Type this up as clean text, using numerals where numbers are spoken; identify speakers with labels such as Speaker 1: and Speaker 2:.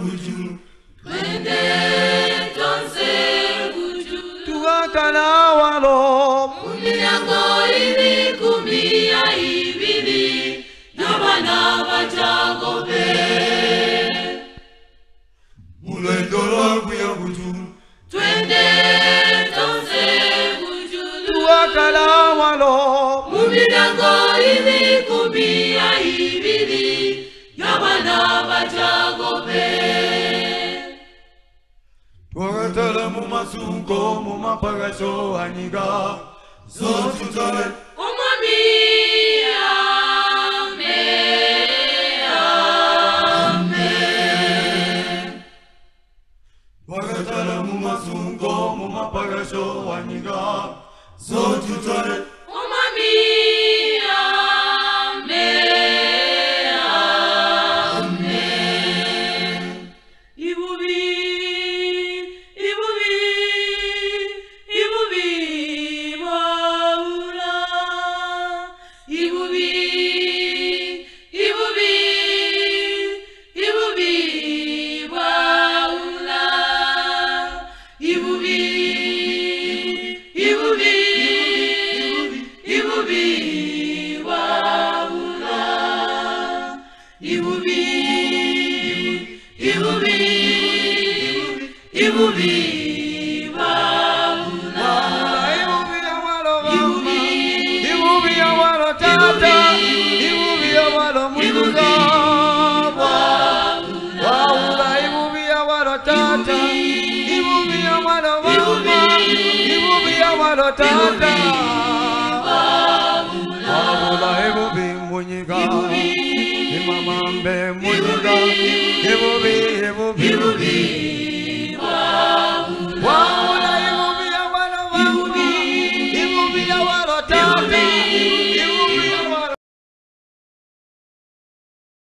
Speaker 1: kuju.
Speaker 2: Twende tonse kuju.
Speaker 1: Tuwakala walo.
Speaker 2: Mumirango ili kumia ibili. Yabana bajagobe.
Speaker 1: Mulendora kuya kuju.
Speaker 2: Twende tonse kuju.
Speaker 1: Tuwakala walo.
Speaker 2: Mumirango ili kumia ibili. Yabana bajagobe.
Speaker 1: Twakatala mumasungo mumapagaso aniga. Zotutale.
Speaker 2: Umami
Speaker 1: Twakatala mumasungo mumapagaso aniga. Zotutale.
Speaker 2: Umami
Speaker 1: Tata,